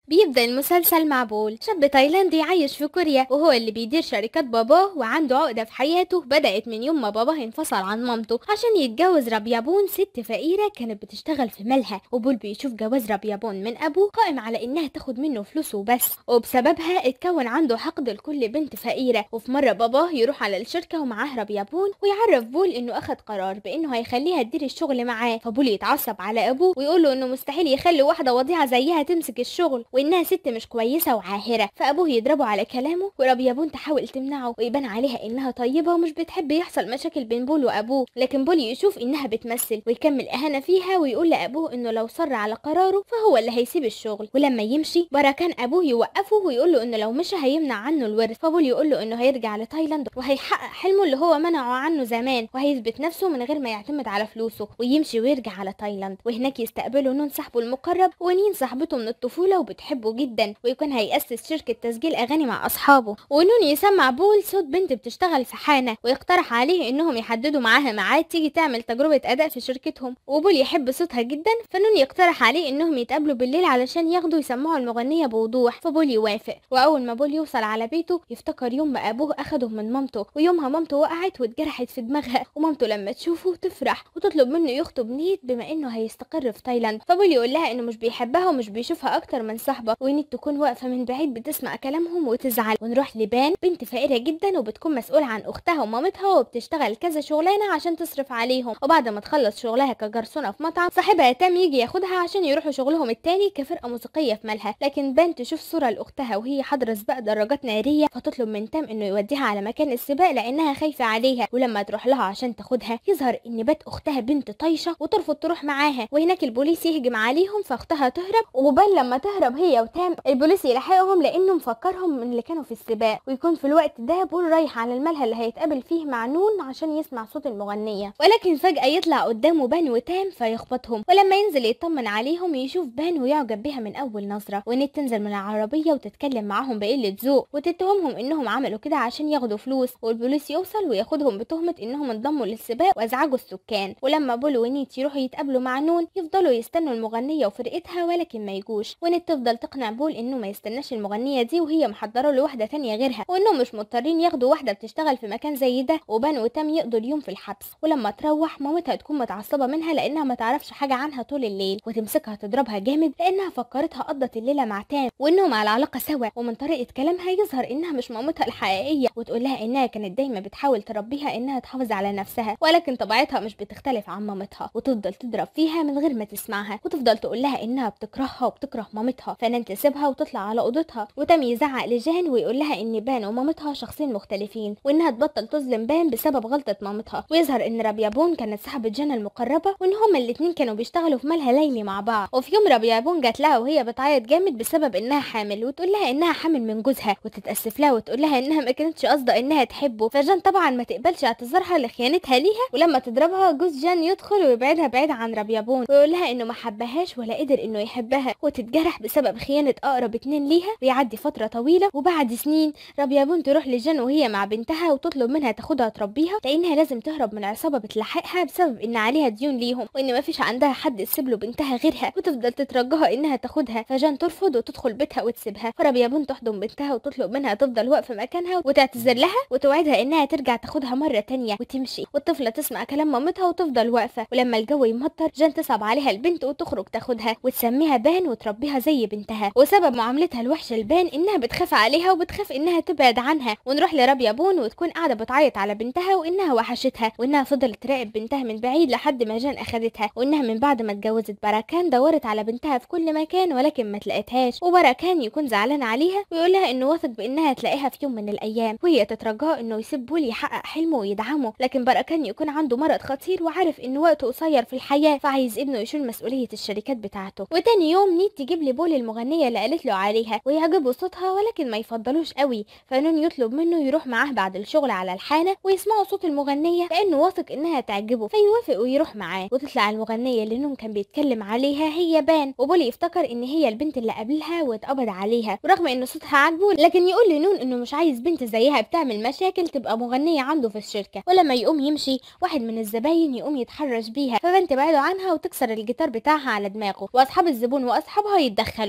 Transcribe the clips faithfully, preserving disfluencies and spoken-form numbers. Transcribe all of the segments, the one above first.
بيبدأ المسلسل مع بول، شاب تايلاندي عايش في كوريا، وهو اللي بيدير شركات باباه، وعنده عقدة في حياته بدأت من يوم ما باباه انفصل عن مامته عشان يتجوز رابيابون، ست فقيرة كانت بتشتغل في ملهى. وبول بيشوف جواز رابيابون من أبوه قائم على إنها تاخد منه فلوس وبس، وبسببها اتكون عنده حقد لكل بنت فقيرة. وفي مرة باباه يروح على الشركة ومعاه رابيابون، ويعرف بول إنه أخد قرار بإنه هيخليها تدير الشغل معاه. فبول يتعصب على أبوه ويقول له إنه مستحيل يخلي واحدة وضيعة زيها تمسك الشغل، وانها ست مش كويسه وعاهره. فابوه يضربه على كلامه، ورابيابون تحاول تمنعه ويبان عليها انها طيبه ومش بتحب يحصل مشاكل بين بول وابوه. لكن بول يشوف انها بتمثل ويكمل اهانه فيها، ويقول لابوه انه لو صر على قراره فهو اللي هيسيب الشغل. ولما يمشي باراكان ابوه يوقفه ويقول له انه لو مشى هيمنع عنه الورث. فبول يقول له انه هيرجع لتايلاند وهيحقق حلمه اللي هو منعه عنه زمان، وهيثبت نفسه من غير ما يعتمد على فلوسه. ويمشي ويرجع على تايلاند، وهناك يستقبله نون صاحبه المقرب، ونين صاحبته من الطفوله وبتحبه جدا، ويكون هيأسس شركة تسجيل أغاني مع أصحابه. ونون يسمع بول صوت بنت بتشتغل في حانة، ويقترح عليه إنهم يحددوا معاها ميعاد تيجي تعمل تجربة أداء في شركتهم. وبول يحب صوتها جدا، فنون يقترح عليه إنهم يتقابلوا بالليل علشان ياخدوا يسمعوا المغنية بوضوح. فبول يوافق، وأول ما بول يوصل على بيته يفتكر يوم ما أبوه أخده من مامته، ويومها مامته وقعت واتجرحت في دماغها، ومامته لما تشوفه تفرح وتطلب منه يخطب نيت بما إنه هيستقر في تايلاند. فبول يقول لها إنه مش بيحبها ومش بيشوفها أكتر من صاحبة، ونيت تكون واقفة من بعيد بتسمع كلامهم وتزعل. ونروح لبان، بنت فقيرة جدا وبتكون مسؤولة عن أختها ومامتها، وبتشتغل كذا شغلانة عشان تصرف عليهم. وبعد ما تخلص شغلها كجرسونة في مطعم، صاحبها تام يجي ياخدها عشان يروحوا شغلهم التاني كفرقة موسيقية في ملهى. لكن بان تشوف صورة لأختها وهي حاضرة سباق دراجات نارية، فتطلب من تام إنه يوديها على مكان السباق لأنها خايفة عليها. ولما تروح لها عشان تاخدها يظهر إن بات أختها بنت طايشة وترفض تروح معاها، وهناك البوليس يهجم عليهم فأختها تهرب. وبان لما تهرب هي وتام البوليس يلحقهم لانه مفكرهم من اللي كانوا في السباق. ويكون في الوقت ده بول رايح على الملهى اللي هيتقابل فيه مع نون عشان يسمع صوت المغنيه، ولكن فجاه يطلع قدامه بان وتام فيخبطهم. ولما ينزل يطمن عليهم يشوف بان ويعجب بيها من اول نظره. ونيت تنزل من العربيه وتتكلم معاهم بقله ذوق وتتهمهم انهم عملوا كده عشان ياخدوا فلوس، والبوليس يوصل وياخدهم بتهمه انهم انضموا للسباق وازعجوا السكان. ولما بول ونيت يروحوا يتقابلوا مع نون يفضلوا يستنوا المغنيه وفرقتها ولكن ما يجوش. ونيت تفضل تقنع بول انه ما يستناش المغنيه دي وهي محضره له واحده تانية غيرها، وانهم مش مضطرين ياخدوا واحده بتشتغل في مكان زي ده. وبان وتام يقضوا اليوم في الحبس. ولما تروح مامتها تكون متعصبه منها لانها ما تعرفش حاجه عنها طول الليل، وتمسكها تضربها جامد لانها فكرتها قضت الليله مع تام وانهم على علاقه سوا. ومن طريقه كلامها يظهر انها مش مامتها الحقيقيه، وتقول لها انها كانت دايما بتحاول تربيها انها تحافظ على نفسها، ولكن طبيعتها مش بتختلف عن مامتها، وتفضل تضرب فيها من غير ما تسمعها، وتفضل تقول لها انها بتكرهها وبتكره مامتها. فنان تسيبها وتطلع على اوضتها، وتم يزعق لجان ويقول لها ان بان ومامتها شخصين مختلفين، وانها تبطل تظلم بان بسبب غلطه مامتها. ويظهر ان رابيابون كانت صاحبه جان المقربه، وان هما الاتنين كانوا بيشتغلوا في ملهى ليلي مع بعض. وفي يوم رابيابون جات لها وهي بتعيط جامد بسبب انها حامل، وتقول لها انها حامل من جوزها، وتتاسف لها وتقول لها انها ما كانتش قصده انها تحبه. فجان طبعا ما تقبلش اعتذارها لخيانتها ليها، ولما تضربها جوز جان يدخل ويبعدها بعيد عن رابيابون، ويقول لها انه ما حبهاش ولا قدر انه يحبها، وتتجرح بسبب خيانه اقرب اتنين ليها. ويعدي فتره طويله، وبعد سنين رابيابون تروح لجان وهي مع بنتها وتطلب منها تاخدها تربيها، لانها لازم تهرب من عصابه بتلحقها بسبب ان عليها ديون ليهم، وان ما فيش عندها حد تسيب له بنتها غيرها، وتفضل تترجاها انها تاخدها. فجان ترفض وتدخل بيتها وتسيبها. فرابيابون تحضن بنتها وتطلب منها تفضل واقفه مكانها وتعتذر لها وتوعدها انها ترجع تاخدها مره تانية وتمشي. والطفله تسمع كلام مامتها وتفضل واقفه. ولما الجو يمطر جان تصعب عليها البنت وتخرج تاخدها وتسميها بان وتربيها زي بنتها. وسبب معاملتها الوحشه لبان انها بتخاف عليها وبتخاف انها تبعد عنها. ونروح لرابيابون وتكون قاعده بتعيط على بنتها وانها وحشتها، وانها فضلت تراقب بنتها من بعيد لحد ما جان اخدتها، وانها من بعد ما اتجوزت باراكان دورت على بنتها في كل مكان ولكن ما تلاقيتهاش. وباراكان يكون زعلان عليها ويقول لها انه واثق بانها تلاقيها في يوم من الايام، وهي تترجاه انه يسيب بول يحقق حلمه ويدعمه. لكن باراكان يكون عنده مرض خطير وعارف انه وقته قصير في الحياه، فعايز ابنه يشيل مسؤوليه الشركات بتاعته. وتاني يوم نيت تجيب لي بول المغنيه اللي قالت له عليها، ويعجبه صوتها ولكن ما يفضلوش قوي. فنون يطلب منه يروح معاه بعد الشغل على الحانه ويسمعوا صوت المغنيه لانه واثق انها تعجبه، فيوافق ويروح معاه. وتطلع المغنيه اللي نون كان بيتكلم عليها هي بان، وبول يفتكر ان هي البنت اللي قابلها واتقبض عليها، ورغم ان صوتها عاجبه لكن يقول لنون انه مش عايز بنت زيها بتعمل مشاكل تبقى مغنيه عنده في الشركه. ولما يقوم يمشي واحد من الزباين يقوم يتحرش بيها، فبان تبعده عنها وتكسر الجيتار بتاعها على دماغه، واصحاب الزبون واصحابها يتدخلوا.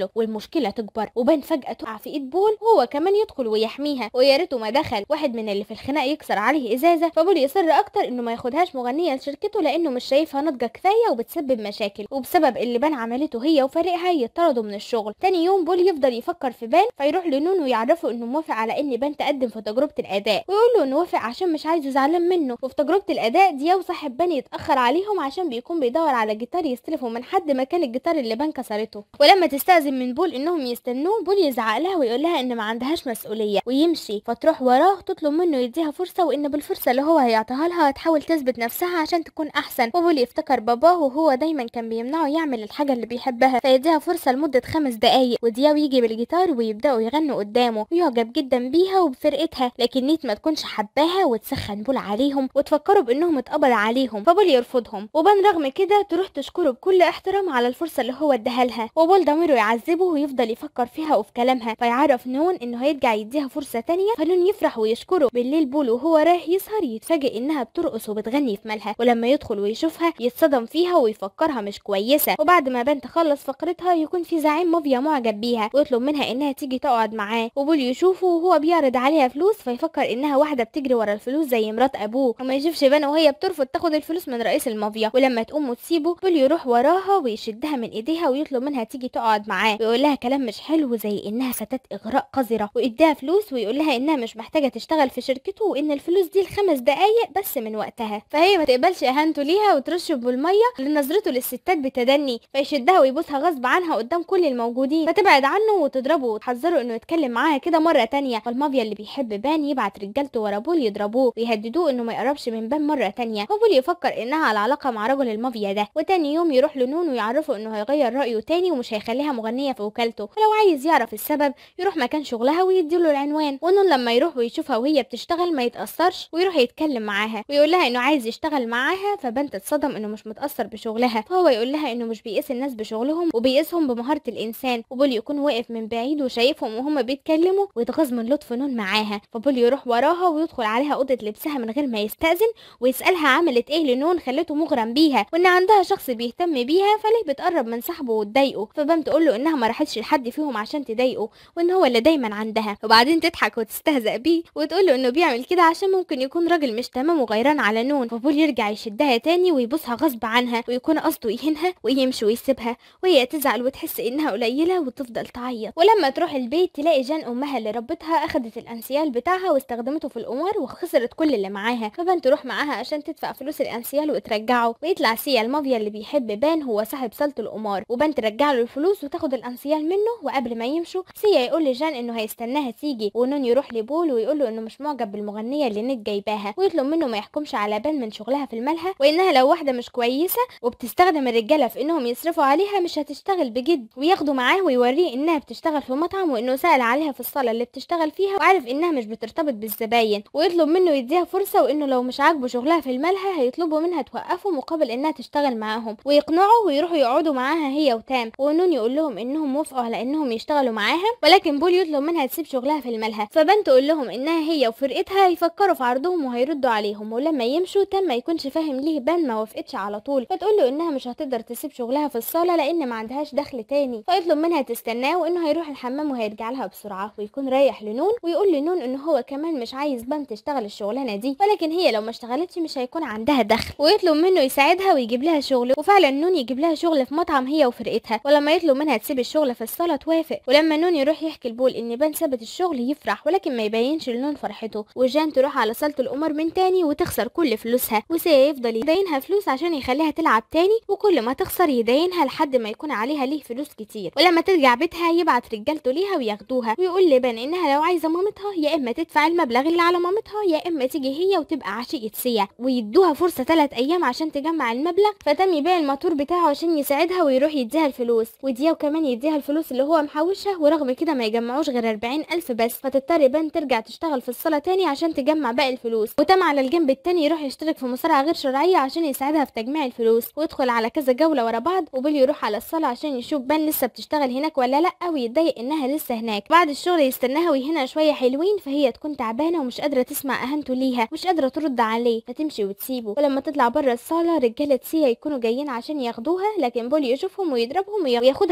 تجيله والمشكله تكبر، وبان فجاه تقع في ايد بول وهو كمان يدخل ويحميها، ويا ريته ما دخل واحد من اللي في الخناق يكسر عليه ازازه، فبول يصر اكتر انه ما ياخدهاش مغنيه لشركته لانه مش شايفها ناضجه كفايه وبتسبب مشاكل، وبسبب اللي بان عملته هي وفريقها يطردوا من الشغل. تاني يوم بول يفضل يفكر في بان، فيروح لنون ويعرفه انه موافق على ان بان تقدم في تجربه الاداء، ويقول له انه وافق عشان مش عايزه زعلان منه. وفي تجربه الاداء دياو صاحب بان يتاخر عليهم عشان بيكون بيدور على جيتار يستلفه من حد مكان الجيتار اللي بان كسرته، ولما تستأذن من بول انهم يستنوه بول يزعق لها ويقول لها ان ما عندهاش مسؤوليه ويمشي، فتروح وراه تطلب منه يديها فرصه، وان بالفرصه اللي هو هيعطيها لها تحاول تثبت نفسها عشان تكون احسن. وبول يفتكر باباه وهو دايما كان بيمنعه يعمل الحاجه اللي بيحبها، فيديها فرصه لمده خمس دقايق، ودياو يجي بالجيتار ويبداوا يغنوا قدامه ويعجب جدا بيها وبفرقتها، لكن نيت ما تكونش حباها وتسخن بول عليهم وتفكروا بانهم اتقبض عليهم، فبول يرفضهم. وبان رغم كده تروح تشكره بكل احترام على الفرصه اللي هو اداها لها، وبول ضميره يعذبه ويفضل يفكر فيها وفي كلامها، فيعرف نون انه هيرجع يديها فرصه تانية، فنون يفرح ويشكره. بالليل بول وهو رايح يسهر يتفاجئ انها بترقص وبتغني في مالها، ولما يدخل ويشوفها يتصدم فيها ويفكرها مش كويسه. وبعد ما بان تخلص فقرتها يكون في زعيم مافيا معجب بيها ويطلب منها انها تيجي تقعد معاه، وبول يشوفه وهو بيعرض عليها فلوس، فيفكر انها واحده بتجري ورا الفلوس زي مرات ابوه، وما يشوفش بان وهي بترفض تاخد الفلوس من رئيس المافيا. ولما تقوم وتسيبه بول يروح وراها ويشدها من ايديها ويطلب منها تيجي تقعد معاه، ويقول لها كلام مش حلو زي انها ستات اغراء قذره، ويديها فلوس ويقول لها انها مش محتاجه تشتغل في شركته وان الفلوس دي لخمس دقايق بس من وقتها. فهي ما تقبلش اهانته ليها وترشه بالميه لنظرته للستات بتدني، فيشدها ويبوسها غصب عنها قدام كل الموجودين، فتبعد عنه وتضربه وتحذره انه يتكلم معاها كده مره تانية. فالمافيا اللي بيحب بان يبعت رجالته ورا بول يضربوه ويهددوه انه ما يقربش من بان مره تانية، وبول يفكر انها على علاقه مع رجل المافيا ده. وتاني يوم يروح لنون ويعرفه انه هيغير رايه تاني ومش هيخليها مغنيه في وكالته، ولو عايز يعرف السبب يروح مكان شغلها ويديله العنوان. ونون لما يروح ويشوفها وهي بتشتغل ما يتاثرش ويروح يتكلم معاها ويقول لها انه عايز يشتغل معاها، فبنت تتصدم انه مش متاثر بشغلها، فهو يقول لها انه مش بيقيس الناس بشغلهم وبيقيسهم بمهاره الانسان. وبول يكون واقف من بعيد وشايفهم وهما بيتكلموا ويتغاظ من لطف نون معاها، فبول يروح وراها ويدخل عليها اوضه لبسها من غير ما يستأذن ويسالها عملت ايه لنون خلته مغرم بيها، وان عندها شخص بيهتم بيها فليه بتقرب من صاحبه وتضايقه. فبام تقول له انها ما راحتش لحد فيهم عشان تضايقه وان هو اللي دايما عندها، وبعدين تضحك وتستهزأ بيه وتقول له انه بيعمل كده عشان ممكن يكون راجل مش تمام وغيران على نون. فبول يرجع يشدها تاني ويبوسها غصب عنها ويكون قصده يهينها ويمشي ويسيبها، وهي تزعل وتحس انها قليله وتفضل تعيط. ولما تروح البيت تلاقي جان امها اللي ربتها اخدت الانسيال بتاعها واستخدمته في القمار وخسرت كل اللي معاها، فبان تروح معاها عشان تدفع فلوس الانسيال وترجعه، ويطلع سيا المافيا اللي بيحب بان هو صاحب صالة القمار، وبان ترجع له الفلوس وتاخد الانسيال منه. وقبل ما يمشوا سيا يقول لجان انه هيستناها تيجي، ونون يروح لبول ويقول له انه مش معجب بالمغنيه اللي نيت جايباها، ويطلب منه ما يحكمش على بان من شغلها في الملهى، وانها لو واحده مش كويسه وبتستخدم الرجاله في انهم يصرفوا عليها مش هتشتغل بجد، وياخده معاه ويوريه انها بتشتغل في مطعم وانه سأل عليها في الصاله اللي بتشتغل فيها وعارف انها مش بترتبط بالزباين، ويطلب منه يديها فرصه وانه لو مش عاجبه شغلها في الملهى هيطلبوا منها توقفه مقابل انها تشتغل معاهم، ويقنعوا ويروحوا يقعدوا معاها هي وتام، ونون يقول لهم انهم موافقوا على انهم يشتغلوا معاها، ولكن بول يطلب منها تسيب شغلها في الملهى. فبان تقول لهم انها هي وفرقتها يفكروا في عرضهم وهيردوا عليهم، ولما يمشوا تام ما يكونش فاهم ليه بان ما وافقتش على طول، فتقول له انها مش هتقدر تسيب شغلها في الصاله لان ما عندهاش دخل تاني، فيطلب منها تستناه وانه هيروح الحمام وهيرجع لها بسرعه، ويكون رايح لنون ويقول لنون انه هو كمان مش عايز بان تشتغل الشغلانه دي، ولكن هي لو ما اشتغلتش مش هيكون عندها دخل، ويطلب منه يساعدها ويجيب لها شغل. وفعلا نون يجيب لها شغل في مطعم هي وفرقتها، ولما يطلب منها تسيب الشغل في الصاله توافق. ولما نون يروح يحكي لبول ان بان سابت الشغل يفرح، ولكن ما يبينش لنون فرحته. وجان تروح على صاله القمر من تاني وتخسر كل فلوسها، وسيا يفضل يدينها فلوس عشان يخليها تلعب تاني، وكل ما تخسر يدينها لحد ما يكون عليها ليه فلوس كتير. ولما ترجع بيتها يبعت رجالته ليها وياخدوها، ويقول لبان انها لو عايزه مامتها يا اما تدفع المبلغ اللي على مامتها يا اما تيجي هي وتبقى عشيقه سيا، ويدوها فرصه ثلاث ايام عشان تجمع المبلغ. فتم يبيع الماتور بتاعه عشان يساعدها ويروح يديها الفلوس، ودياو كمان يديها الفلوس اللي هو محوشها، ورغم كده ما يجمعوش غير أربعين ألف بس، فتضطر بان ترجع تشتغل في الصاله تاني عشان تجمع باقي الفلوس. وتم على الجنب التاني يروح يشترك في مصارعه غير شرعيه عشان يساعدها في تجميع الفلوس، ويدخل على كذا جوله ورا بعض. وبيل يروح على الصاله عشان يشوف بان لسه بتشتغل هناك ولا لا، ويتضايق انها لسه هناك. بعد الشغل يستناها ويهنا شويه حلوين، فهي تكون تعبانه ومش قادره تسمع اهانته ليها، مش قادره ترد عليه، فتمشي وتسيبه. ولما تطلع بره الصاله رجاله سيا يكونوا جايين عشان ياخدوها، لكن بول يشوفهم ويضربهم وياخدها ويهربوا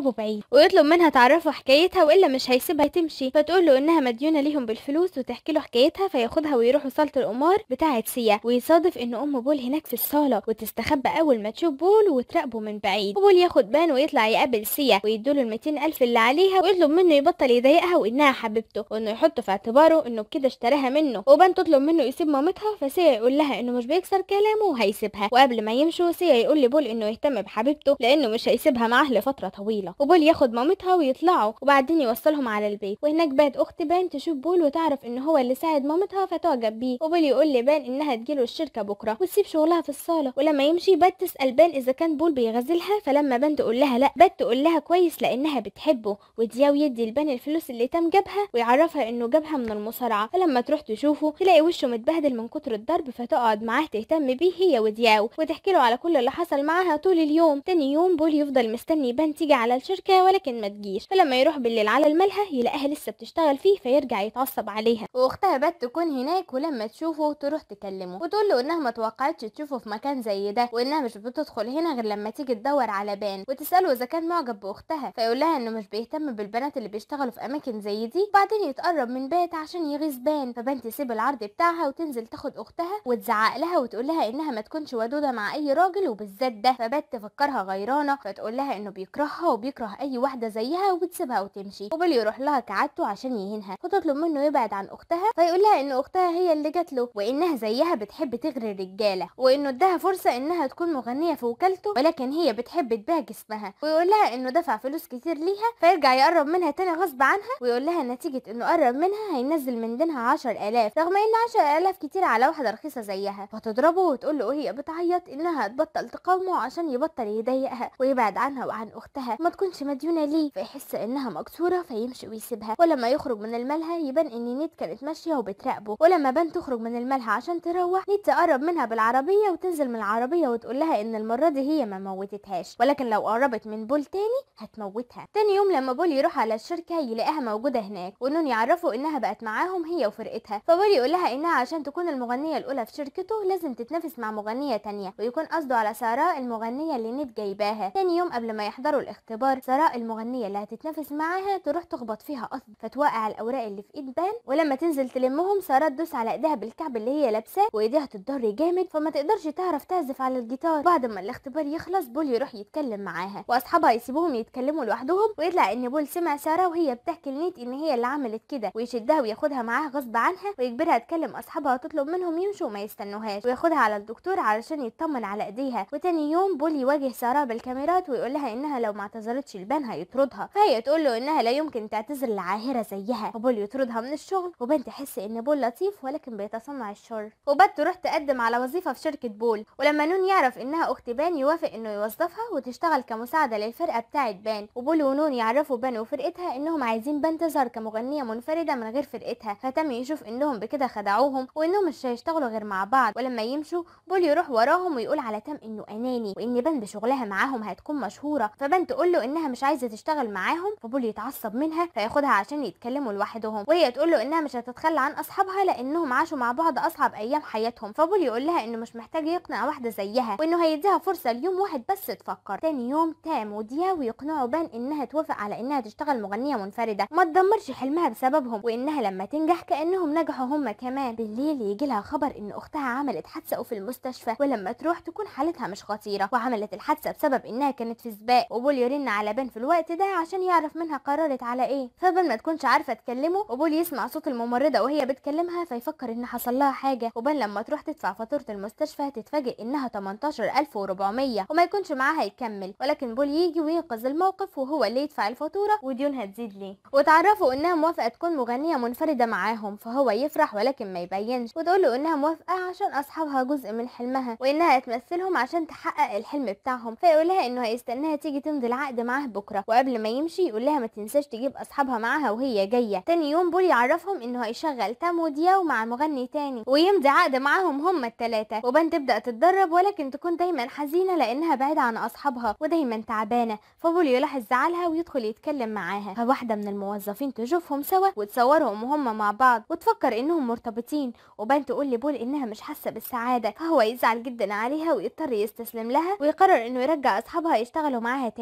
تهربوا بعيد ويطلب منها تعرفه حكايتها والا مش هيسيبها تمشي. فتقول له انها مديونه ليهم بالفلوس وتحكي له حكايتها، فياخدها ويروحوا صاله القمار بتاعه سيا. ويصادف ان ام بول هناك في الصاله وتستخبى اول ما تشوف بول وتراقبه من بعيد. وبول ياخد بان ويطلع يقابل سيا ويدوله الميتين الف اللي عليها ويطلب منه يبطل يضايقها وانها حبيبته وانه يحط في اعتباره انه بكده اشتراها منه. وبان تطلب منه يسيب مامتها، فسيا يقول لها انه مش بيكسر كلامه وهيسيبها. وقبل ما يمشوا سيا يقول لبول انه يهتم بحبيبته لانه مش هيسيبها معاه لفتره طويله. وبول ياخد مامتها ويطلعوا وبعدين يوصلهم على البيت. وهناك بات اخت بان تشوف بول وتعرف ان هو اللي ساعد مامتها فتعجب بيه. وبول يقول لبان انها تجيله الشركه بكره وتسيب شغلها في الصاله. ولما يمشي بات تسال بان اذا كان بول بيغزلها، فلما بان تقول لها لا، بات تقول لها كويس لانها بتحبه. ودياو يدي لبان الفلوس اللي تم جابها ويعرفها انه جابها من المصارعه. فلما تروح تشوفه تلاقي وشه متبهدل من كتر الضرب، فتقعد معاه تهتم بيه هي ودياو وتحكي له على كل اللي حصل معاها طول اليوم. تاني يوم بول يفضل مستني بان تيجي على الشركه ولكن ما تجيش. فلما يروح بالليل على الملهى يلاقيها لسه بتشتغل فيه فيرجع يتعصب عليها. واختها بات تكون هناك ولما تشوفه تروح تكلمه وتقول له انها ما توقعتش تشوفه في مكان زي ده وانها مش بتدخل هنا غير لما تيجي تدور على بان. وتساله اذا كان معجب باختها، فيقول لها انه مش بيهتم بالبنات اللي بيشتغلوا في اماكن زي دي. وبعدين يتقرب من بات عشان يغيظ بان، فبان تسيب العرض بتاعها وتنزل تاخد اختها وتزعق لها وتقول لها انها ما تكونش ودوده مع اي راجل وبالذات ده. فبات تفكرها غيرانه فتقول لها انه بيكرهها وبيكره اي واحده زيها وبتسيبها وتمشي. وبول يروح لها كعادته عشان يهينها فتطلب منه يبعد عن اختها، فيقول لها ان اختها هي اللي جات له وانها زيها بتحب تغري الرجاله وانه اداها فرصه انها تكون مغنيه في وكالته ولكن هي بتحب تبيع جسمها. ويقول لها انه دفع فلوس كتير ليها فيرجع يقرب منها تاني غصب عنها ويقول لها نتيجه انه قرب منها هينزل من دينها عشر الاف رغم ان عشر الاف كتير على واحده رخيصه زيها. فتضربه وتقول له وهي بتعيط انها تبطل تقاومه عشان يبطل يضايقها ويبعد عنها وعن اختها ما تكونش مديونه ليه، فيحس انها مكسوره فيمشي ويسيبها. ولما يخرج من الملهى يبان ان نيت كانت ماشيه وبتراقبه. ولما بان تخرج من الملهى عشان تروح نيت تقرب منها بالعربيه وتنزل من العربيه وتقول لها ان المره دي هي ما موتتهاش ولكن لو قربت من بول تاني هتموتها. تاني يوم لما بول يروح على الشركه يلاقيها موجوده هناك وانهم يعرفوا انها بقت معاهم هي وفرقتها. فبول يقول لها انها عشان تكون المغنيه الاولى في شركته لازم تتنافس مع مغنيه تانية ويكون قصده على ساراء المغنيه اللي نيت جايباها. تاني يوم قبل ما يحضروا الاختبار ساراء المغنيه اللي هتتنافس معاها تروح تخبط فيها قصد فتوقع الاوراق اللي في ايد بان. ولما تنزل تلمهم ساراء تدوس على ايديها بالكعب اللي هي لابساه وايديها تتضر جامد فما تقدرش تعرف تعزف على الجيتار. بعد ما الاختبار يخلص بول يروح يتكلم معاها واصحابها يسيبوهم يتكلموا لوحدهم ويطلع ان بول سمع ساراء وهي بتحكي لنيت ان هي اللي عملت كده ويشدها وياخدها معاها غصب عنها ويجبرها تكلم اصحابها وتطلب منهم يمشوا وما يستنوهاش وياخدها على الدكتور علشان يطمن على ايديها. وتاني يوم بول يواجه ساراء بالكاميرات ويقول لها انها لو ما اعتذرتش لبان هيطردها، فهي تقول له انها لا يمكن تعتذر لعاهره زيها. وبول يطردها من الشغل وبان تحس ان بول لطيف ولكن بيتصنع الشر. وبات تروح تقدم على وظيفه في شركه بول ولما نون يعرف انها اخت بان يوافق انه يوظفها وتشتغل كمساعده للفرقه بتاعه بان. وبول ونون يعرفوا بان وفرقتها انهم عايزين بان تظهر كمغنيه منفرده من غير فرقتها، فتم يشوف انهم بكده خدعوهم وانهم مش هيشتغلوا غير مع بعض. ولما يمشوا بول يروح وراهم ويقول على تم انه اناني وان بان بشغلها معاهم هتكون مشهوره. فبان تقول له انها مش عايزه تشتغل معاهم فبول يتعصب منها فياخدها عشان يتكلموا لوحدهم وهي تقول له انها مش هتتخلى عن اصحابها لانهم عاشوا مع بعض اصعب ايام حياتهم. فبول يقول لها انه مش محتاج يقنع واحده زيها وانه هيديها فرصه ليوم واحد بس تفكر. تاني يوم تام ودياو يقنعوا بان انها توافق على انها تشتغل مغنيه منفرده ما تدمرش حلمها بسببهم وانها لما تنجح كانهم نجحوا هم كمان. بالليل يجي لها خبر ان اختها عملت حادثه وفي المستشفى ولما تروح تكون حالتها مش خطيره وعملت الحادثه بسبب انها كانت في سباق. وبول يرن على بان في الوقت ده عشان يعرف منها قررت على ايه. فبان ما تكونش عارفه تكلمه وبول يسمع صوت الممرضه وهي بتكلمها فيفكر ان حصل لها حاجه. وبان لما تروح تدفع فاتوره المستشفى تتفاجئ انها تمنتاشر الف واربعمية وما يكونش معاها يكمل ولكن بول يجي وينقذ الموقف وهو اللي يدفع الفاتوره وديونها تزيد ليه. وتعرفوا انها موافقه تكون مغنيه منفرده معاهم فهو يفرح ولكن ما يبينش وتقول له انها موافقه عشان اصحابها جزء من حلمها وانها تمثلهم عشان تحقق الحلم بتاعهم. فيقول لها انه هيستناها تيجي تمضي العقد معاه بكره وقبل ما يمشي يقول لها ما تنساش تجيب اصحابها معاها وهي جايه. تاني يوم بول يعرفهم انه هيشغل تام ودياو مع مغني تاني ويمضي عقد معاهم هما التلاته. وبان تبدا تتدرب ولكن تكون دايما حزينه لانها بعيده عن اصحابها ودايما تعبانه. فبول يلاحظ زعلها ويدخل يتكلم معاها فواحده من الموظفين تشوفهم سوا وتصورهم وهم مع بعض وتفكر انهم مرتبطين. وبان تقول لبول انها مش حاسه بالسعاده فهو يزعل جدا عليها ويضطر يستسلم لها ويقرر انه يرجع اصحابها يشتغلوا معاها تاني. تاني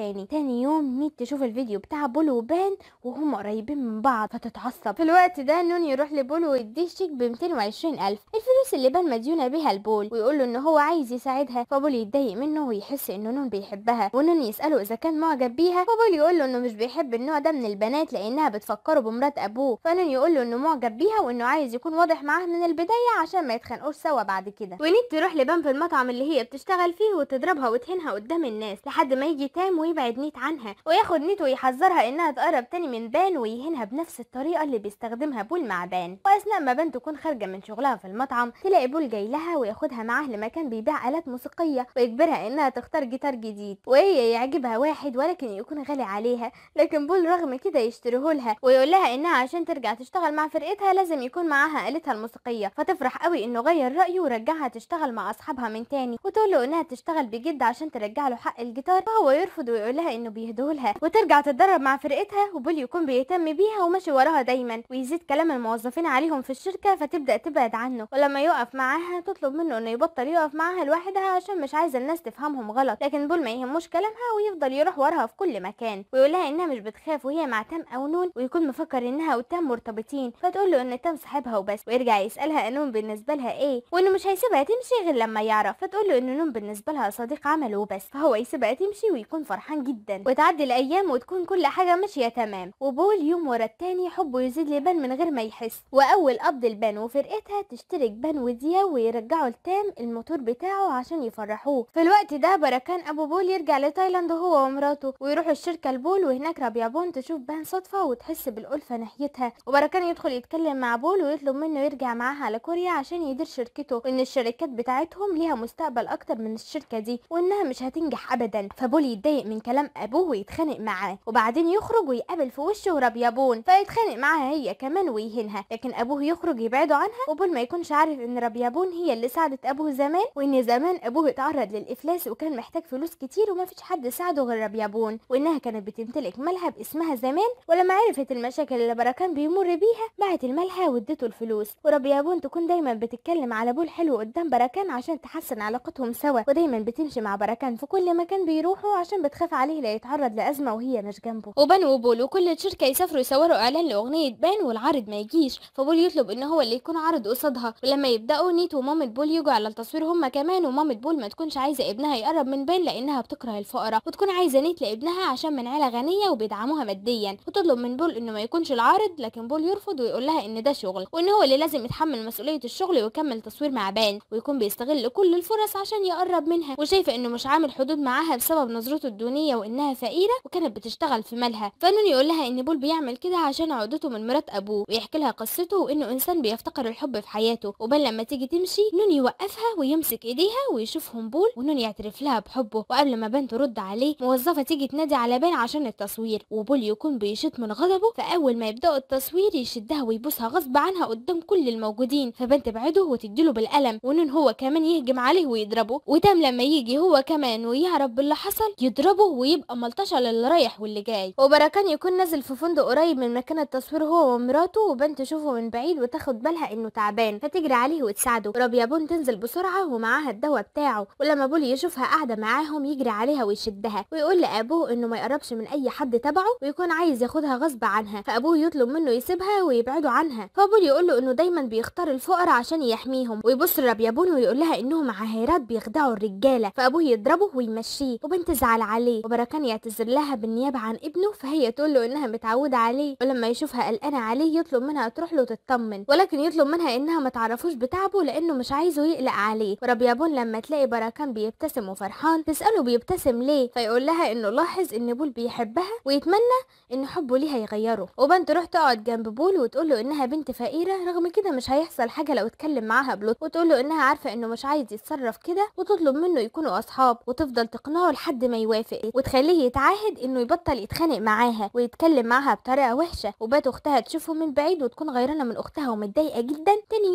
تاني يوم نيت تشوف الفيديو بتاع بول وبان وهم قريبين من بعض فتتعصب. في الوقت ده نون يروح لبول ويديه شيك ب مئتين وعشرين ألف، الفلوس اللي بان مديونه بيها لبول، ويقول له ان هو عايز يساعدها. فبول يتضايق منه ويحس ان نون بيحبها، ونون يساله اذا كان معجب بيها، فبول يقول له انه مش بيحب النوع ده من البنات لانها بتفكره بمرات ابوه. فنون يقول له انه معجب بيها وانه عايز يكون واضح معاها من البدايه عشان ما يتخانقوش سوا بعد كده. ونيت تروح لبان في المطعم اللي هي بتشتغل فيه وتضربها وتهينها قدام الناس لحد ما يجي تام ويبعد نيت عنها وياخد نيت ويحذرها انها تقرب تاني من بان ويهينها بنفس الطريقه اللي بيستخدمها بول مع بان. واثناء ما بان تكون خارجه من شغلها في المطعم تلاقي بول جاي لها وياخدها معاه لمكان بيبيع آلات موسيقيه ويجبرها انها تختار جيتار جديد، وهي يعجبها واحد ولكن يكون غالي عليها، لكن بول رغم كده يشتريه لها ويقول لها انها عشان ترجع تشتغل مع فرقتها لازم يكون معاها آلتها الموسيقيه. فتفرح قوي انه غير رايه ورجعها تشتغل مع اصحابها من تاني، وتقول له انها تشتغل بجد عشان ترجع له حق الجيتار، فهو يرفض ويقول لها انه بيهديهولها وترجع تتدرب مع فرقتها. وبول يكون بيهتم بيها وماشي وراها دايما، ويزيد كلام الموظفين عليهم في الشركه فتبدا تبعد عنه، ولما يقف معاها تطلب منه انه يبطل يقف معاها لوحدها عشان مش عايزه الناس تفهمهم غلط، لكن بول ما يهموش كلامها ويفضل يروح وراها في كل مكان ويقول لها انها مش بتخاف وهي مع تام او نون، ويكون مفكر انها وتام مرتبطين، فتقول له ان تام صاحبها وبس، ويرجع يسالها نون بالنسبه لها ايه وانه مش هيسيبها تمشي غير لما يعرف، فتقول له ان نون بالنسبه لها صديق عمل وبس، فهو يسيبها تمشي ويكون فرحان جدا. وتعدي الايام وتكون كل حاجه ماشيه تمام، وبول يوم ورا التاني حبه يزيد لبان من غير ما يحس، واول قبض البان وفرقتها تشترك بان وديا ويرجعوا لتام الموتور بتاعه عشان يفرحوه. في الوقت ده بركان ابو بول يرجع لتايلاند هو ومراته ويروحوا الشركه لبول، وهناك ربيعبون تشوف بان صدفه وتحس بالالفه ناحيتها، وبركان يدخل يتكلم مع بول ويطلب منه يرجع معاها على كوريا عشان يدير شركته، وان الشركات بتاعتهم ليها مستقبل اكتر من الشركه دي وانها مش هتنجح ابدا. فبول يتضايق من كلام ابوه ويتخانق معاه، وبعدين يخرج ويقابل في وشه ربيعبون فيتخانق معاها هي كمان ويهينها، لكن ابوه يخرج يبعده عنها، وبول ما يكونش عارف ان ربيعبون هي اللي ساعدت ابوه زمان، وان زمان ابوه اتعرض للافلاس وكان محتاج فلوس كتير وما فيش حد ساعده غير ربيعبون، وانها كانت بتمتلك ملهى باسمها زمان، ولما عرفت المشاكل اللي بركان بيمر بيها باعت الملهى وادته الفلوس. وربيعبون تكون دايما بتتكلم على بول حلو قدام بركان عشان تحسن علاقتهم سوا، ودايما بتمشي مع بركان في كل مكان بيروحوا عشان بتخاف عليه لا يتعرض لازمه وهي مش جنبه. وبان وبول وكل شركه يسافروا يصوروا اعلان لاغنيه بان والعارض ما يجيش، فبول يطلب ان هو اللي يكون عارض قصادها، ولما يبداوا نيت ومامة بول يجوا على التصوير هما كمان، ومامة بول ما تكونش عايزه ابنها يقرب من بان لانها بتكره الفقراء، وتكون عايزه نيت لابنها عشان من عيله غنيه وبيدعموها ماديا، وتطلب من بول انه ما يكونش العارض، لكن بول يرفض ويقول لها ان ده شغل وان هو اللي لازم يتحمل مسؤوليه الشغل ويكمل تصوير مع بان، ويكون بيستغل كل الفرص عشان يقرب منها، وشايفه انه مش عامل حدود معاها بسبب نظرته الدونيه وانها فقيره وكانت بتشتغل في مالها. فنون يقول لها ان بول بيعمل كده عشان عقدته من مرات ابوه، ويحكي لها قصته وانه انسان بيفتقر الحب في حياته، وبل لما تيجي تمشي نون يوقفها ويمسك ايديها ويشوفهم بول ونون يعترف لها بحبه، وقبل ما بان ترد عليه موظفه تيجي تنادي على بان عشان التصوير، وبول يكون بيشط من غضبه، فاول ما يبداوا التصوير يشدها ويبوسها غصب عنها قدام كل الموجودين، فبان تبعده وتديله بالقلم، ونون هو كمان يهجم عليه ويضربه، وتام لما يجي هو كمان ويعرف باللي حصل يضربه ويبقى ملطشه للي رايح واللي جاي. وبركان يكون نازل في فندق قريب من مكان التصوير هو ومراته، وبان تشوفه من بعيد وتاخد بالها انه تعبان فتجري عليه وتساعده، وربيعبون تنزل بسرعه ومعاها الدواء بتاعه، ولما بول يشوفها قاعده معاهم يجري عليها ويشدها ويقول لابوه انه ما يقربش من اي حد تبعه ويكون عايز ياخدها غصب عنها، فابوه يطلب منه يسيبها ويبعده عنها، فبول يقول له انه دايما بيختار الفقراء عشان يحميهم، ويبص لربيعبون ويقول لها انهم عاهرات بيخدعوا الرجاله، فابوه يضربه ويمشيه، وبنت تزعل عليه، وبركان يعتذر لها بالنيابه عن ابنه، فهي تقول له انها متعوده عليه، ولما يشوفها قلقانه عليه يطلب منها تروح له تطمن، ولكن يطلب منها انها ما تعرفوش بتعبه لانه مش عايزه يقلق عليه. وربيعبون لما تلاقي بركان بيبتسم وفرحان تساله بيبتسم ليه، فيقول لها انه لاحظ ان بول بيحبها ويتمنى ان حبه ليها يغيره، وبنت تروح تقعد جنب بول وتقول له انها بنت فقيره رغم كده مش هيحصل حاجه لو اتكلم معاها بلطف، وتقول له انها عارفه انه مش عايز يتصرف كده، وتطلب منه يكونوا اصحاب وتفضل تقنعه لحد ما يوافق، وتخليه يتعاهد انه يبطل يتخانق معاها ويتكلم معاها بطريقه وحشه. وبات اختها تشوفه من بعيد وتكون غيرانه من اختها ومتضايقه جدا. تاني يوم يكملوا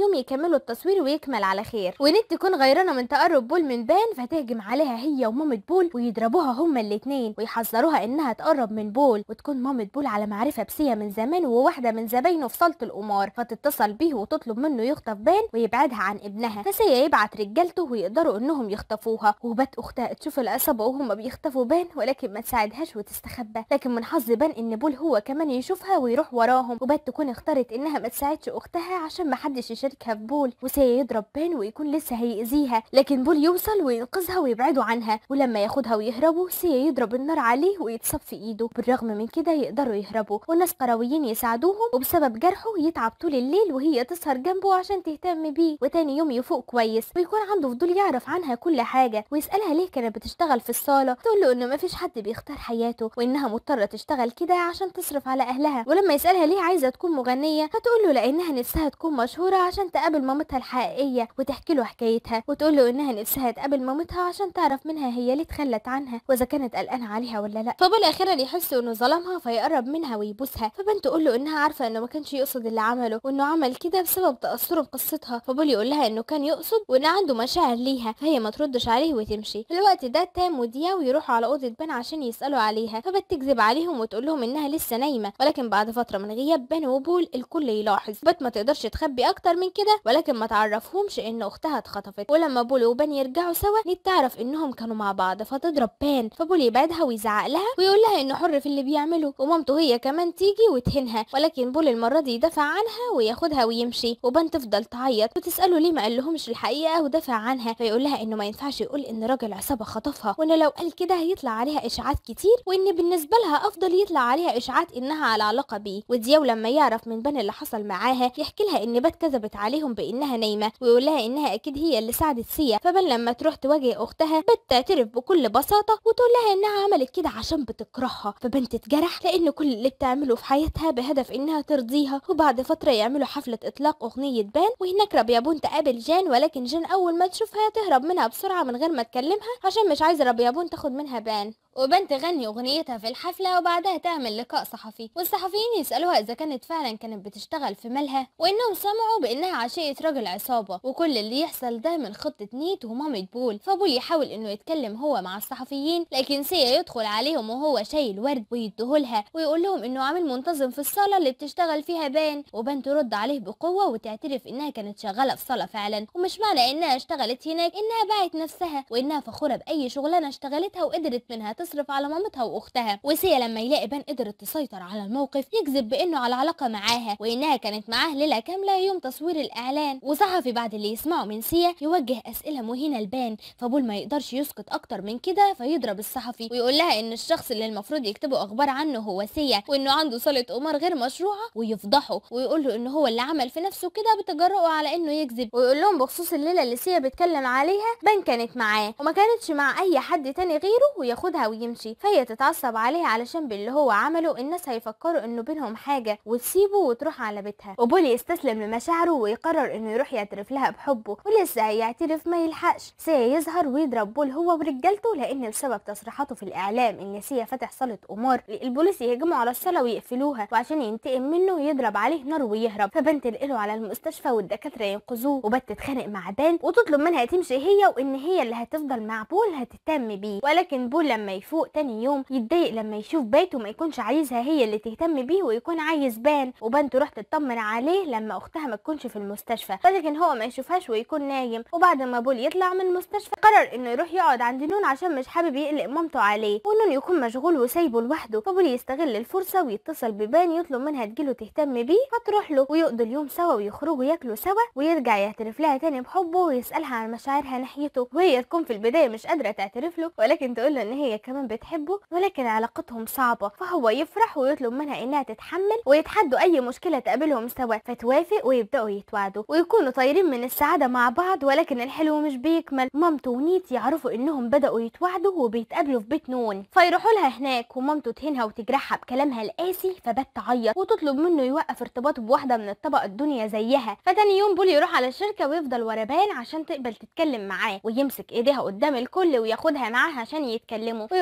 يكملوا التصوير ويكمل على خير. ونيت تكون غيرانه من تقرب بول من بان، فتهجم عليها هي ومامة بول ويضربوها هما الاتنين ويحذروها انها تقرب من بول. وتكون مامة بول على معرفه بسيا من زمان وواحده من زباينه في صاله القمار، فتتصل بيه وتطلب منه يخطف بان ويبعدها عن ابنها. فسيا يبعت رجالته ويقدروا انهم يخطفوها. وبات اختها تشوف العصابه وهم بيخطفوا بان ولكن ما تساعدهاش وتستخبى، لكن من حظ بان ان بول هو كمان يشوفها ويروح وراهم. وبات تكون اختارت انها ما تساعدش اختها عشان ما حدش يشاركها في بول. وسيا يضرب بان ويكون لسه هيأذيها، لكن بول يوصل وينقذها ويبعدوا عنها. ولما ياخدها ويهربوا سيا يضرب النار عليه ويتصاب في ايده. بالرغم من كده يقدروا يهربوا والناس قرويين يساعدوهم، وبسبب جرحه يتعب طول الليل وهي تسهر جنبه عشان تهتم بيه. وتاني يوم يفوق كويس ويكون عنده فضول يعرف عنها كل حاجه، ويسألها ليه كانت بتشتغل في الصاله. تقول له انه مفيش حد بيختار حياته وانها مضطره تشتغل كده عشان تصرف على اهلها. ولما يسألها ليه عايزه تكون مغنيه، فتقول له لانها نفسها تكون مشهوره عشان تقابل مامتها الحقيقيه وتحكي له حكايتها. وتقول له انها نفسها تقابل مامتها عشان تعرف منها هي ليه اتخلت عنها واذا كانت قلقانه عليها ولا لا. فبول اخيرا يحس انه ظلمها فيقرب منها ويبوسها. فبنت تقول له انها عارفه انه ما كانش يقصد اللي عمله وانه عمل كده بسبب تاثره بقصتها. فبول يقول لها انه كان يقصد وان عنده مشاعر ليها، فهي ما تردش عليه وتمشي. في الوقت ده تام ودياو يروحوا على اوضه بان عشان يسالوا عليها. فبت تكذب عليهم وتقول لهم انها لسه نايمه، ولكن بعد فتره من غياب بان وبول الكل يلاحظ. بت ما تقدرش تخبي اكتر من كده ولكن ما تعرفهمش ان اختها اتخطفت. ولما بول وبان يرجعوا سوا نيت تعرف انهم كانوا مع بعض فتضرب بان. فبول يبعدها ويزعق لها ويقول لها انه حر في اللي بيعمله، ومامته هي كمان تيجي وتهنها. ولكن بول المره دي يدافع عنها وياخدها ويمشي. وبان تفضل تعيط وتساله ليه ما قالهمش الحقيقه ودافع عنها. فيقول لها انه ما ينفعش يقول ان راجل عصابه خطفها، وان لو قال كده هيطلع عليها اشاعات كتير، وان بالنسبه لها افضل يطلع عليها اشاعات انها على علاقه بيه. ودياو لما يعرف من بان اللي حصل معاها يحكي لها ان بات كذبت عليهم بانها نايمه، ويقول لها انها اكيد هي اللي ساعدت سيا. فبان لما تروح تواجه اختها بات تعترف بكل بساطه وتقول لها انها عملت كده عشان بتكرهها. فبان تتجرح لان كل اللي بتعمله في حياتها بهدف انها ترضيها. وبعد فتره يعملوا حفله اطلاق اغنيه بان، وهناك ربيابون تقابل جان، ولكن جان اول ما تشوفها تهرب منها بسرعه من غير ما تكلمها عشان مش عايزه ربيابون تاخد منها بان. وبان تغني اغنيتها في الحفله وبعدها تعمل لقاء صحفي، والصحفيين يسالوها اذا كانت فعلا كانت بتشتغل في مالها، وانهم سمعوا بانها عشيقه راجل عصابه، وكل اللي يحصل ده من خطه نيت ومامة بول. فبول يحاول انه يتكلم هو مع الصحفيين، لكن سيا يدخل عليهم وهو شايل ورد ويديهولها ويقول لهم انه عامل منتظم في الصاله اللي بتشتغل فيها بان. وبان ترد عليه بقوه وتعترف انها كانت شغاله في صاله فعلا، ومش معنى انها اشتغلت هناك انها باعت نفسها، وانها فخوره باي شغلانه اشتغلتها وقدرت منها تصرف على مامتها واختها. وسيا لما يلاقي بان قدرت تسيطر على الموقف يكذب بانه على علاقه معاها وانها كانت معاه ليله كامله يوم تصوير الاعلان. وصحفي بعد اللي يسمعه من سيا يوجه اسئله مهينه لبان، فبول ما يقدرش يسكت اكتر من كده فيضرب الصحفي ويقول لها ان الشخص اللي المفروض يكتبوا اخبار عنه هو سيا، وانه عنده صاله قمار غير مشروعه، ويفضحه ويقول له انه هو اللي عمل في نفسه كده بتجرؤه على انه يكذب. ويقول لهم بخصوص الليله اللي سيا بيتكلم عليها بان كانت معاه وما كانتش مع اي حد تاني غيره، وياخدها ويمشي. فهي تتعصب عليه علشان باللي هو عمله الناس هيفكروا انه بينهم حاجه وتسيبه وتروح على بيتها. وبول يستسلم لمشاعره ويقرر انه يروح يعترف لها بحبه، ولسه هيعترف ما يلحقش سيا يظهر ويضرب بول هو ورجالته، لان بسبب تصريحاته في الاعلام ان سيا فتح صاله قمار البوليس يهجموا على الصاله ويقفلوها، وعشان ينتقم منه يضرب عليه نار ويهرب. فبان تنقله على المستشفى والدكاتره ينقذوه. وبات تتخانق مع بان وتطلب منها تمشي هي، وان هي اللي هتفضل مع بول هتهتم بيه. ولكن بول لما يفوق تاني يوم يتضايق لما يشوف بيته ما يكونش عايزها هي اللي تهتم بيه ويكون عايز بان. وبان تروح تطمن عليه لما اختها ما تكونش في المستشفى، ولكن هو ما يشوفهاش ويكون نايم. وبعد ما بول يطلع من المستشفى قرر انه يروح يقعد عند نون عشان مش حابب يقلق مامته عليه، ونون يكون مشغول وسايبه لوحده. فبول يستغل الفرصه ويتصل ببان يطلب منها تجيله تهتم بيه، فتروح له ويقضوا اليوم سوا ويخرجوا ياكلوا سوا، ويرجع يعترف لها تاني بحبه ويسالها عن مشاعرها ناحيته، وهي تكون في البدايه مش قادره تعترف له ولكن تقول له ان هي كمان بتحبه، ولكن علاقتهم صعبه. فهو يفرح ويطلب منها انها تتحمل ويتحدوا اي مشكله تقابلهم سوا، فتوافق ويبداوا يتواعدوا ويكونوا طايرين من السعاده مع بعض. ولكن الحلو مش بيكمل، مامته ونيت يعرفوا انهم بداوا يتواعدوا وبيتقابلوا في بيت نون، فيروحوا لها هناك ومامته تهينها وتجرحها بكلامها القاسي. فبات تعيط وتطلب منه يوقف ارتباطه بواحده من الطبقه الدنيا زيها. فتاني يوم بول يروح على الشركه ويفضل ورا بان عشان تقبل تتكلم معاه، ويمسك ايديها قدام الكل وياخدها معاه عشان يتكلموا،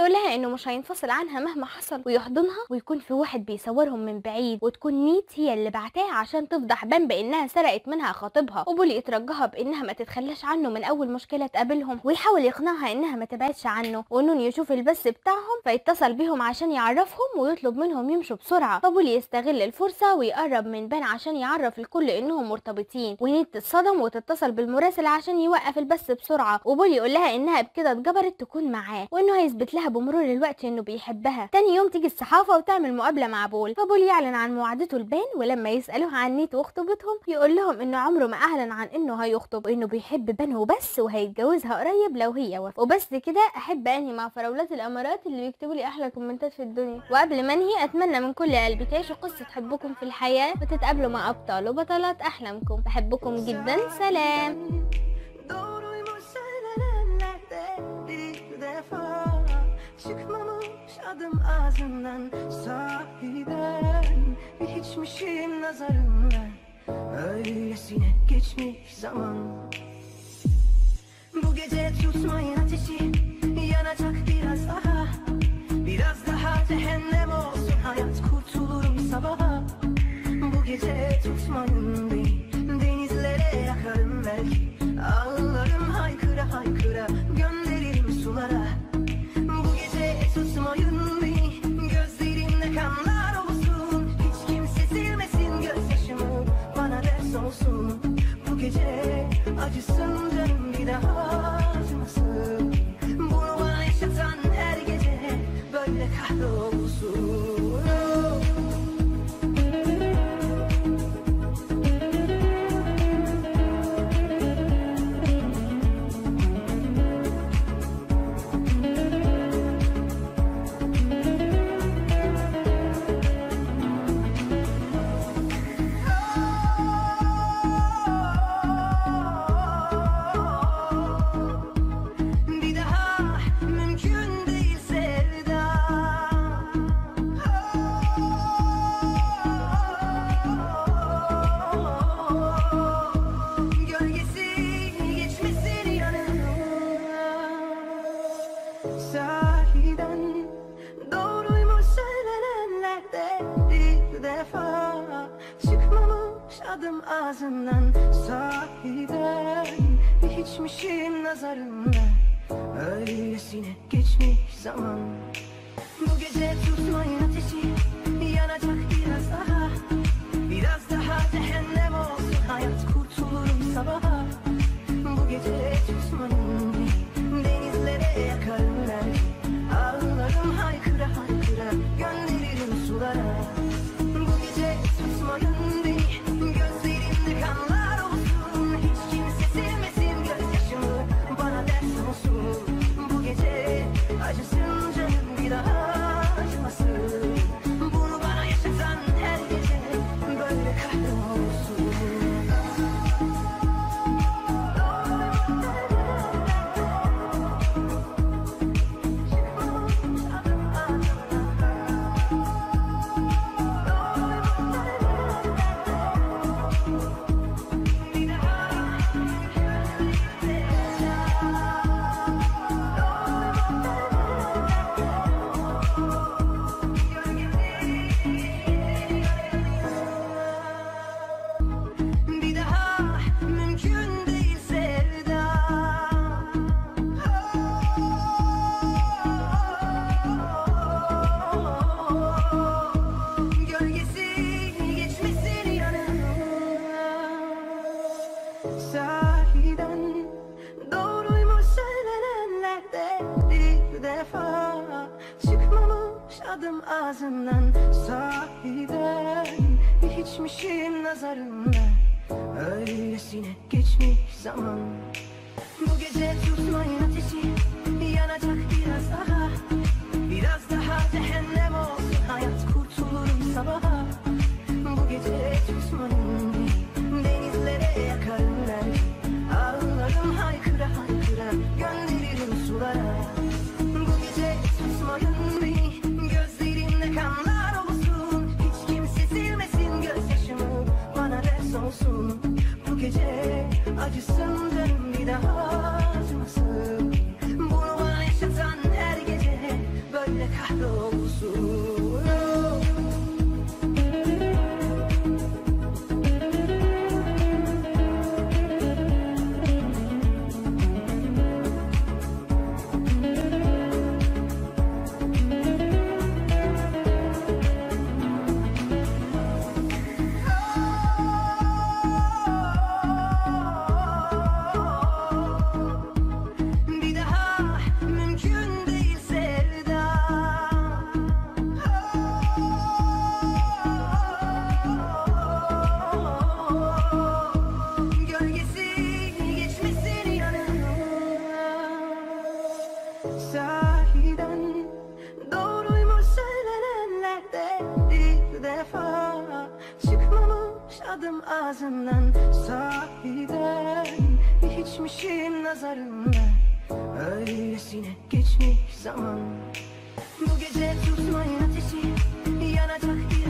ويقولها انه مش هينفصل عنها مهما حصل، ويحضنها ويكون في واحد بيصورهم من بعيد، وتكون نيت هي اللي بعتها عشان تفضح بان بانها سرقت منها خطيبها. وبولي يترجاها بانها ما تتخلاش عنه من اول مشكله تقابلهم، ويحاول يقنعها انها ما تبعدش عنه، ونون يشوف البث بتاعهم فيتصل بيهم عشان يعرفهم ويطلب منهم يمشوا بسرعه. فبولي يستغل الفرصه ويقرب من بان عشان يعرف الكل انهم مرتبطين، ونيت تتصدم وتتصل بالمراسل عشان يوقف البث بسرعه. وبولي يقول لها انها بكده اتجبرت تكون معاه، وانه هيثبت لها بمرور الوقت انه بيحبها. تاني يوم تيجي الصحافه وتعمل مقابله مع بول، فبول يعلن عن موعدته لبان، ولما يسالوه عن نيت وخطوبتهم يقول لهم انه عمره ما اعلن عن انه هيخطب، وانه بيحب بان وبس، وهيتجوزها قريب لو هي وافقت. وبس كده احب انهي مع فراولات الامارات اللي بيكتبوا لي احلى كومنتات في الدنيا. وقبل ما انهي اتمنى من كل قلبي تعيشوا قصه حبكم في الحياه وتتقابلوا مع ابطال وبطلات احلامكم. بحبكم جدا. سلام. Çıkmamış adım ağzından, sahiden bir hiçmişim nazarından. Öylesine geçmiş zaman. Bu gece tutmayın ateşi, yanacak biraz daha. Biraz daha cehennem olsun hayat, kurtulurum sabaha. Bu gece tutmayın beni, denizlere yakarım belki. Ağlarım haykıra haykıra, gönderirim sulara. Tutmayın beni, gözlerimde kanlar olsun. Hiç kimse silmesin gözyaşımı, bana ders olsun. Bu gece acısın canım, bir daha acımasın. Bunu bana yaşatan her gece böyle kahrolsun. Adım ağzından, sahiden bir hiçmişim nazarında. Öylesine geçmiş zaman. Bu gece tutmayın ateşi, yanacak biraz daha. Biraz daha cehennem olsun hayat, kurtulurum sabaha. Bu gece tutmayın beni, denizlere yakarım belki. Ağlarım haykıra haykıra, gönderirim sulara. Bu gece tutmayın beni, gözlerimde kanlar olsun. Hiç kimse silmesin gözyaşımı, bana ders olsun. Bu gece acısın canım, bir daha acımasın. Bunu bana yaşatan her gece böyle kahrolsun. Adım ağzından, sahiden bir hiçmişim nazarında. Öylesine geçmiş zaman. Bu gece tutmayın ateşi, yanacak biraz daha. Biraz daha cehennem olsun hayat, kurtulurum sabaha. Bu gece tutmayın beni, denizlere yakarım belki. Ağlarım haykıra haykıra, gönderirim sulara. Bu gece tutmayın beni, gözlerimde kanlar olsun. Hiç kimse silmesin gözyaşımı, bana ders olsun. Bu gece acısın canım, bir daha acımasın. Bunu bana yaşatan her gece tadım ağzından. Sahiden hiçmişim nazarında, öylesine geçmiş zaman. Bu gece tutmayın ateşi, yanacak bir